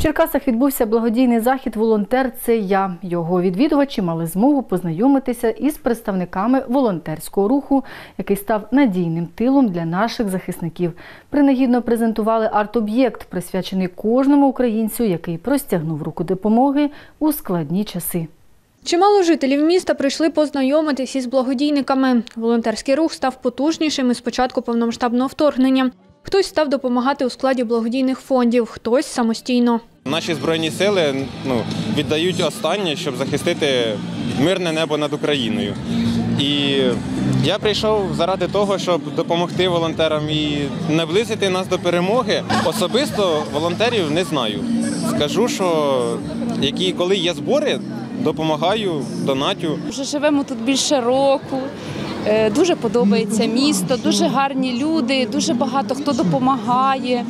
Черкасах відбувся благодійний захід «Волонтер – це я». Його відвідувачі мали змогу познайомитися із представниками волонтерського руху, який став надійним тилом для наших захисників. Принагідно презентували арт-об'єкт, присвячений кожному українцю, який простягнув руку допомоги у складні часи. Чимало жителів міста прийшли познайомитись із благодійниками. Волонтерський рух став потужнішим із початку повномасштабного вторгнення. Хтось став допомагати у складі благодійних фондів, хтось самостійно. Наші Збройні сили віддають останнє, щоб захистити мирне небо над Україною. І я прийшов заради того, щоб допомогти волонтерам і наблизити нас до перемоги. Особисто волонтерів не знаю. Скажу, що коли є збори, допомагаю, донатю. Вже живемо тут більше року. Дуже подобається місто, дуже гарні люди, дуже багато хто допомагає.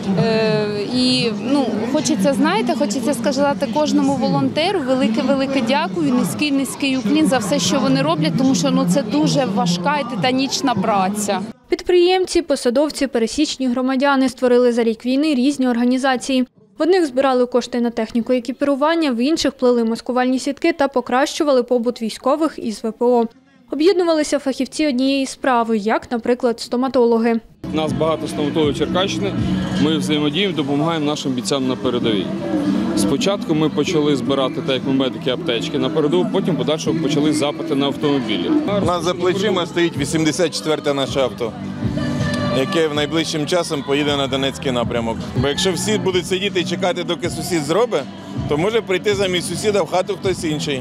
І хочеться сказати кожному волонтеру велике дякую, низький уклін за все, що вони роблять, тому що це дуже важка і титанічна праця. Підприємці, посадовці, пересічні громадяни створили за рік війни різні організації. В одних збирали кошти на техніку і екіпірування, в інших плели маскувальні сітки та покращували побут військових із ВПО. Об'єднувалися фахівці однієї справи, як, наприклад, стоматологи. У нас багато стоматологів Черкащини, ми взаємодіємо, допомагаємо нашим бійцям на передовій. Спочатку ми почали збирати, так як ми медики, аптечки на передову, потім подальше почали запити на автомобілі. У нас за плечима стоїть 84-те наше авто, яке найближчим часом поїде на Донецький напрямок. Бо якщо всі будуть сидіти і чекати, доки сусід зробить, то може прийти замість сусіда в хату хтось інший,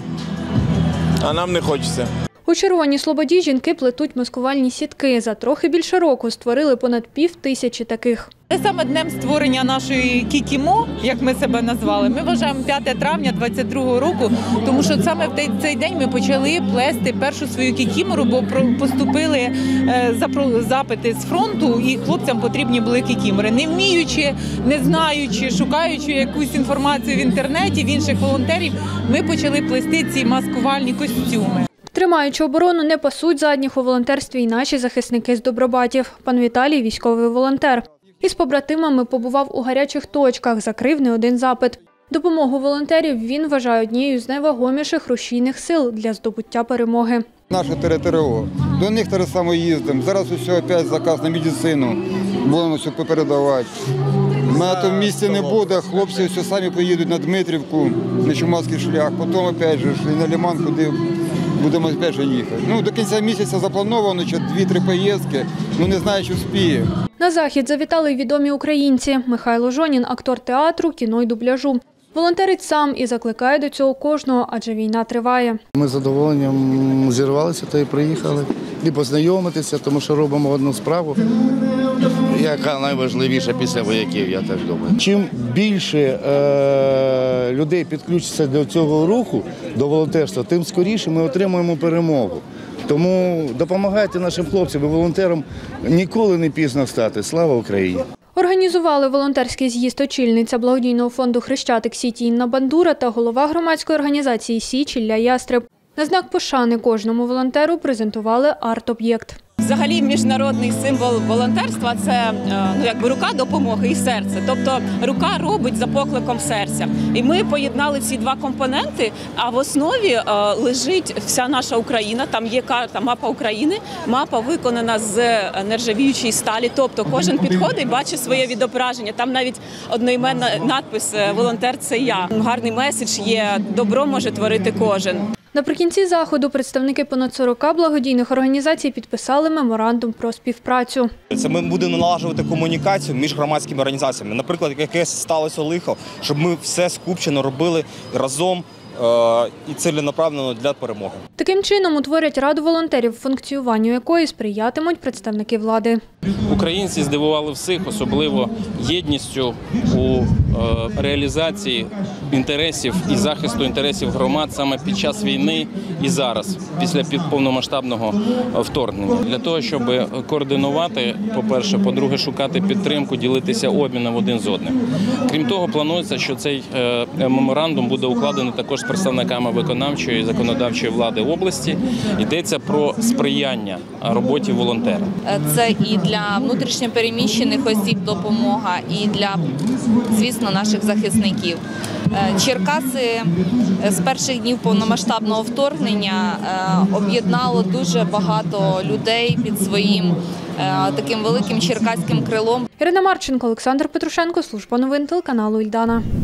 а нам не хочеться. У Червоній Слободі жінки плетуть маскувальні сітки. За трохи більше року створили понад 5000 таких. Це саме днем створення нашої Кікімо, як ми себе назвали. Ми вважаємо 5 травня 2022 року, тому що саме в цей день ми почали плести першу свою кікімору, бо поступили запити з фронту і хлопцям потрібні були кікімори. Не вміючи, не знаючи, шукаючи якусь інформацію в інтернеті, в інших волонтерів, ми почали плести ці маскувальні костюми. Тримаючи оборону, не пасуть задніх у волонтерстві й наші захисники з Добробатів. Пан Віталій – військовий волонтер. Із побратимами побував у гарячих точках, закрив не один запит. Допомогу волонтерів він вважає однією з найвагоміших рушійних сил для здобуття перемоги. Наша ТРО. До них так само їздимо. Зараз усе опять заказ на медицину. Будемо все попередавати. Мене там в місті не буде, хлопці все самі поїдуть на Дмитрівку, на Чумацький шлях, потім опять же на Лиман, куди будемо опять же їхати. До кінця місяця заплановано 2-3 поїздки, не знаю, чи вспіє. На захід завітали й відомі українці. Михайло Жонін – актор театру, кіно й дубляжу. Волонтерить сам і закликає до цього кожного, адже війна триває. Ми з задоволенням зірвалися та й приїхали. І познайомитися, тому що робимо одну справу, яка найважливіша після вояків, я так думаю. Чим більше людей підключиться до цього руху, до волонтерства, тим скоріше ми отримаємо перемогу. Тому допомагайте нашим хлопцям і волонтерам, ніколи не пізно стати. Слава Україні! Організували волонтерський з'їзд очільниця благодійного фонду «Хрещатик» Сіті Інна Бандура та голова громадської організації «Січ» Ілля Ястреб. На знак пошани кожному волонтеру презентували арт-об'єкт. Взагалі міжнародний символ волонтерства – це рука допомоги і серце. Тобто рука робить за покликом серця. І ми поєднали ці два компоненти, а в основі лежить вся наша Україна. Там є карта, мапа України. Мапа виконана з нержавіючої сталі. Тобто кожен підходить і бачить своє відображення. Там навіть одноіменний надпис «Волонтер – це я». Гарний меседж є «Добро може творити кожен». Наприкінці заходу представники понад 40 благодійних організацій підписали меморандум про співпрацю. Це ми будемо налагоджувати комунікацію між громадськими організаціями. Наприклад, якесь сталося лихо, щоб ми все скупчено робили разом і ціленаправлено для перемоги. Таким чином утворять раду волонтерів, функціонуванню якої сприятимуть представники влади. Українці здивували всіх, особливо єдністю у реалізації інтересів і захисту інтересів громад саме під час війни і зараз, після повномасштабного вторгнення. Для того, щоб координувати, по-перше, по-друге, шукати підтримку, ділитися обміном один з одним. Крім того, планується, що цей меморандум буде укладений також з представниками виконавчої і законодавчої влади області. Йдеться про сприяння роботі волонтера. Це і для для внутрішньопереміщених осіб допомога і для, звісно, наших захисників. Черкаси з перших днів повномасштабного вторгнення об'єднало дуже багато людей під своїм таким великим черкаським крилом. Ірина Марченко, Олександр Петрушенко, служба новин телеканалу Ільдана.